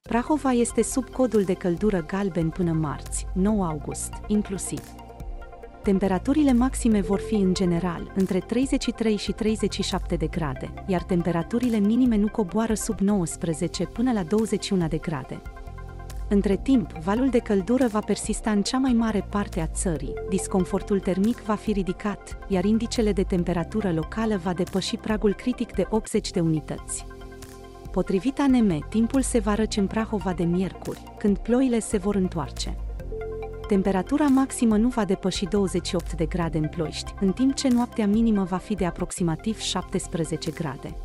Prahova este sub codul de căldură galben până marți, 9 august, inclusiv. Temperaturile maxime vor fi în general între 33 și 37 de grade, iar temperaturile minime nu coboară sub 19 până la 21 de grade. Între timp, valul de căldură va persista în cea mai mare parte a țării, disconfortul termic va fi ridicat, iar indicele de temperatură locală va depăși pragul critic de 80 de unități. Potrivit ANM, timpul se va răce în Prahova de miercuri, când ploile se vor întoarce. Temperatura maximă nu va depăși 28 de grade în Ploiești, în timp ce noaptea minimă va fi de aproximativ 17 grade.